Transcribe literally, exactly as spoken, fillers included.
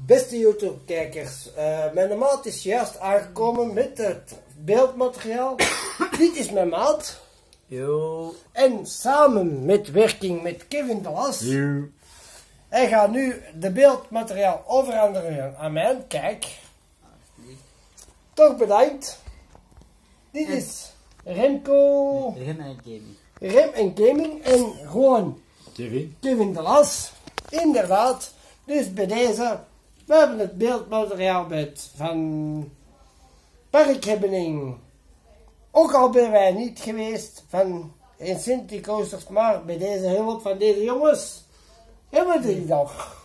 Beste YouTube-kijkers, uh, mijn maat is juist aangekomen met het beeldmateriaal. Dit is mijn maat. Yo. En samen met werking met Kevin de Las. Yo. Hij gaat nu de beeldmateriaal overhandigen aan mij. Kijk. Toch bedankt. Dit en is Remco. Rem en Gaming. Rem en Gaming en gewoon Kevin. Kevin de Las. Inderdaad. Dus bij deze, we hebben het beeldmateriaal met van Parkhebbening. Ook al ben wij niet geweest van Infinity Coasters, maar bij deze hulp van deze jongens hebben we die nog.